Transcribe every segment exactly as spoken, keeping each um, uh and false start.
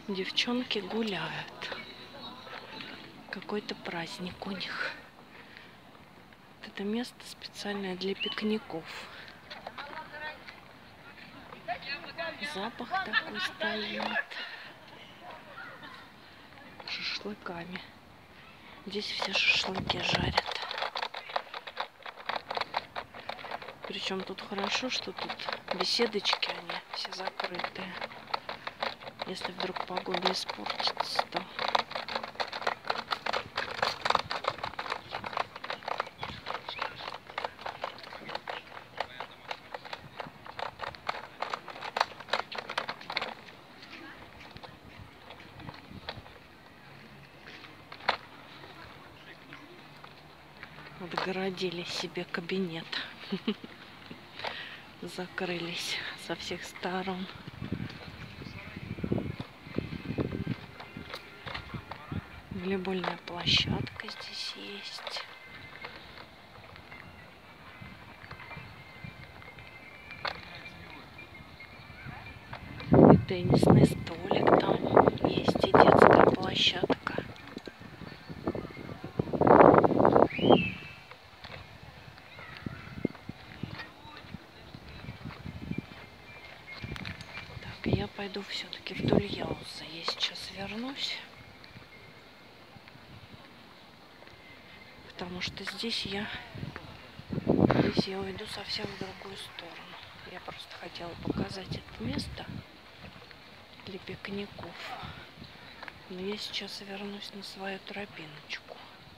Девчонки гуляют. Какой-то праздник у них. Это место специальное для пикников. Запах такой стоит. Шашлыками. Здесь все шашлыки жарят. Причем тут хорошо, что тут беседочки, они все закрытые. Если вдруг погода испортится, то... Отгородили себе кабинет. Закрылись со всех сторон. Волейбольная площадка здесь есть. И теннисный столик там есть, и детская площадка. Я пойду все-таки вдоль Яуза. Я сейчас вернусь. Потому что здесь я здесь я уйду совсем в другую сторону. Я просто хотела показать это место для пикников. Но я сейчас вернусь на свою тропиночку.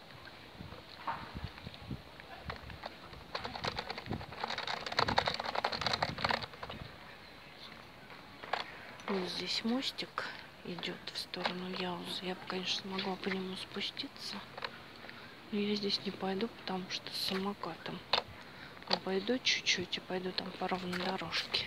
Вот здесь мостик идет в сторону Яуза. Я бы, конечно, могла по нему спуститься. Но я здесь не пойду, потому что с самокатом обойду чуть-чуть и пойду там по ровной дорожке.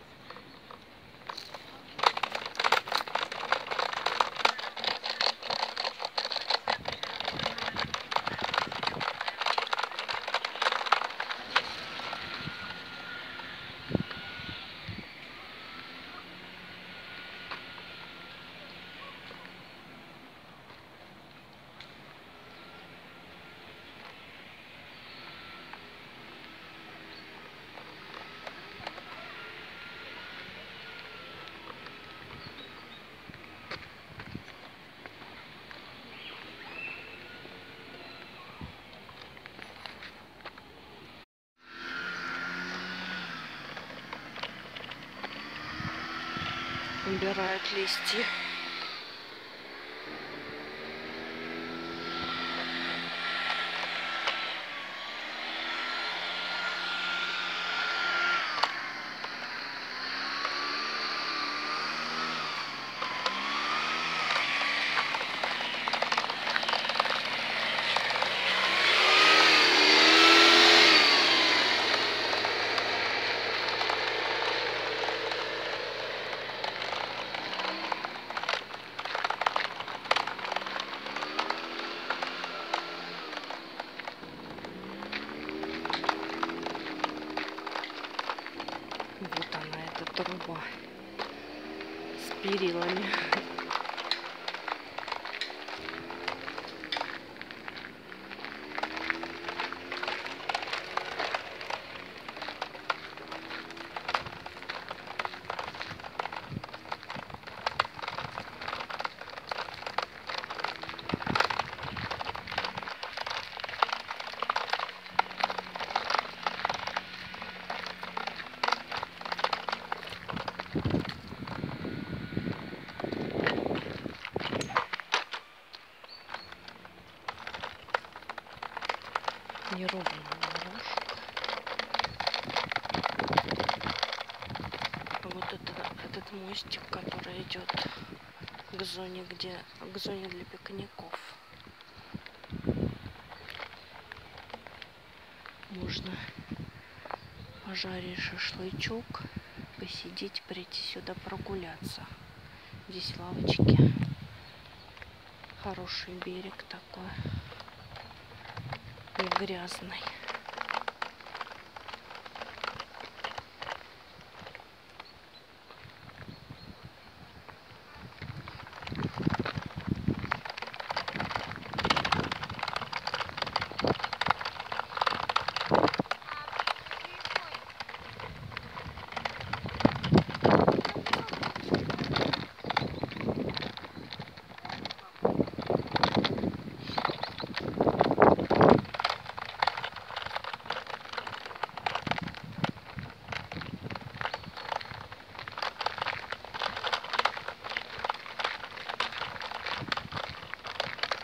Убирают листья. Вот она, эта труба с перилами. Неровная дорожка. Вот это, этот мостик, который идет к зоне, где к зоне для пикников. Можно пожарить шашлычок, посидеть, прийти сюда прогуляться. Здесь лавочки. Хороший берег такой. Не грязный.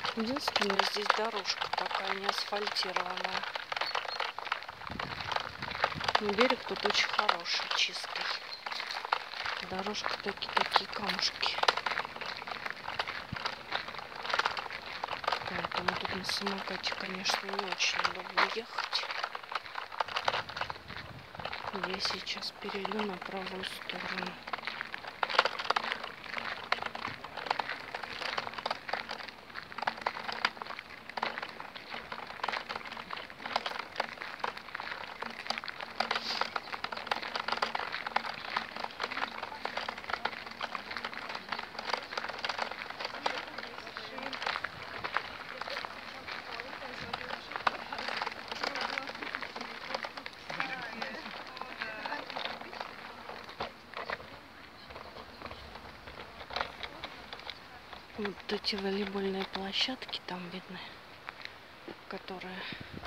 Единственное, здесь дорожка такая не асфальтированная. Но берег тут очень хороший, чистый. Дорожка такие, такие камушки. Поэтому тут на самокате, конечно, не очень удобно ехать. Я сейчас перейду на правую сторону. Вот эти волейбольные площадки там видны, которые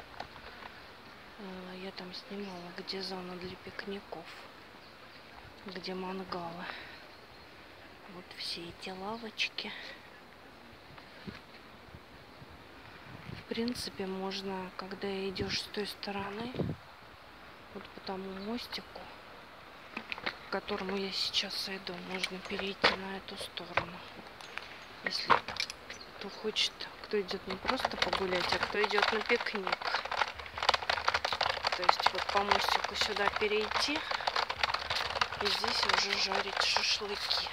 э, я там снимала, где зона для пикников, где мангалы. Вот все эти лавочки. В принципе, можно, когда идешь с той стороны, вот по тому мостику, к которому я сейчас иду, можно перейти на эту сторону. Если кто хочет, кто идет не просто погулять, а кто идет на пикник. То есть вот по мостику сюда перейти и здесь уже жарить шашлыки.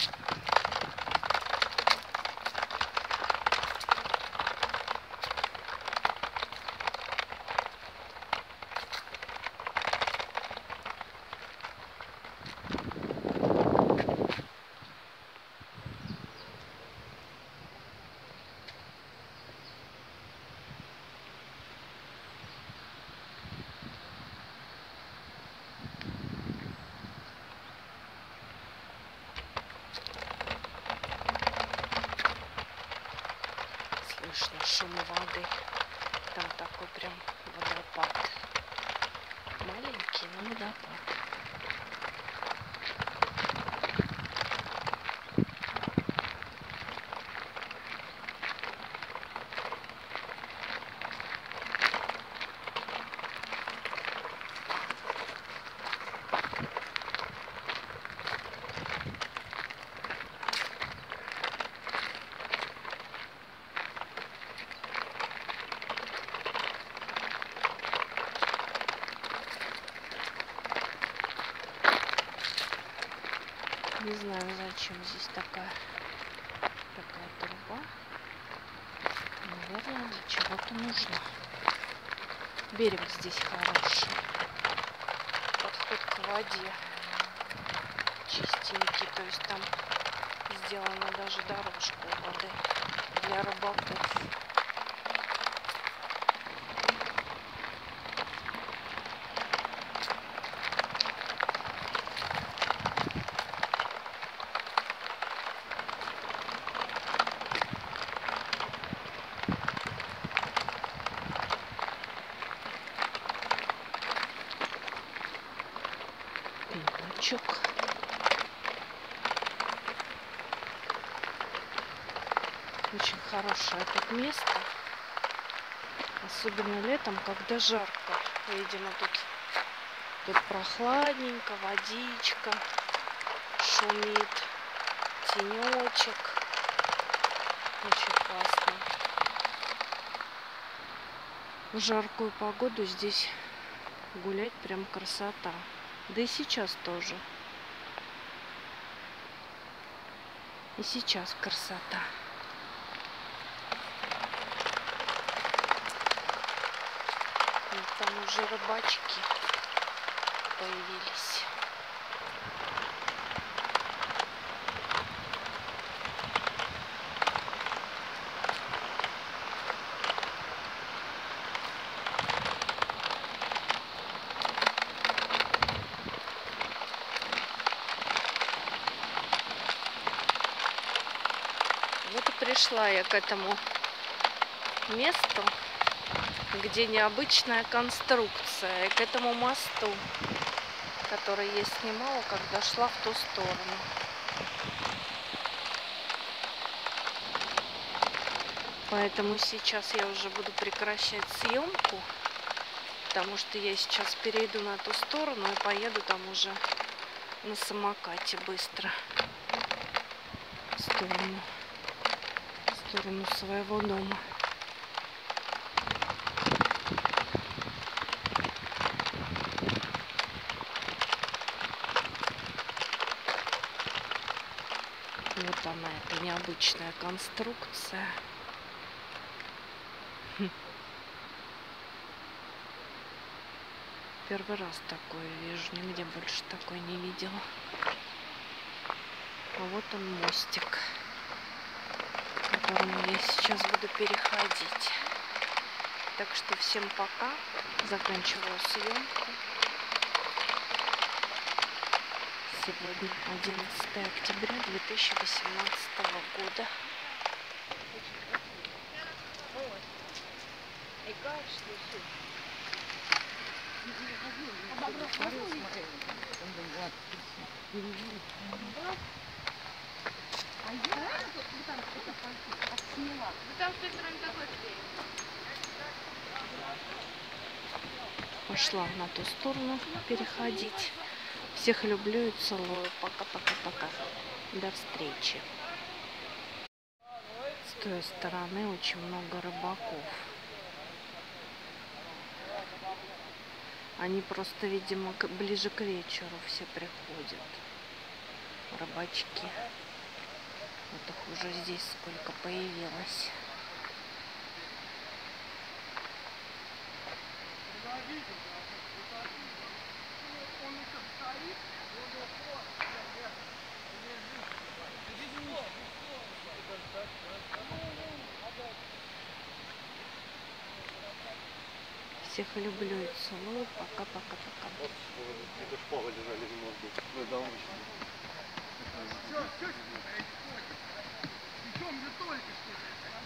Слышно шум воды. Там такой прям водопад. Маленький, но водопад. Не знаю, зачем здесь такая, такая труба. Наверное, для чего-то нужна. Берег здесь хороший. Подход к воде чистенький. То есть там сделана даже дорожка у воды для рыбаков. Пенечок. Очень хорошее тут место. Особенно летом, когда жарко. Видимо, тут, тут прохладненько, водичка шумит, тенечек. Очень классно. В жаркую погоду здесь гулять прям красота. Да и сейчас тоже. И сейчас красота. И там уже рыбачки появились. Вот и пришла я к этому месту, где необычная конструкция, и к этому мосту, который я снимала, когда шла в ту сторону. Поэтому сейчас я уже буду прекращать съемку, потому что я сейчас перейду на ту сторону и поеду там уже на самокате быстро в сторону, в сторону своего дома. Вот она, эта необычная конструкция. Первый раз такое вижу, нигде больше такой не видела. А вот он мостик, по которому я сейчас буду переходить. Так что всем пока, заканчиваю съемку. Сегодня одиннадцатое октября две тысячи восемнадцатого года. Пошла на ту сторону переходить. Всех люблю и целую. Пока-пока-пока. До встречи. С той стороны очень много рыбаков. Они просто, видимо, ближе к вечеру все приходят. Рыбачки. Вот их уже здесь сколько появилось. Всех люблю и целую. Пока-пока-пока. Это шпалы лежали в мозгу. Ну, да, очень.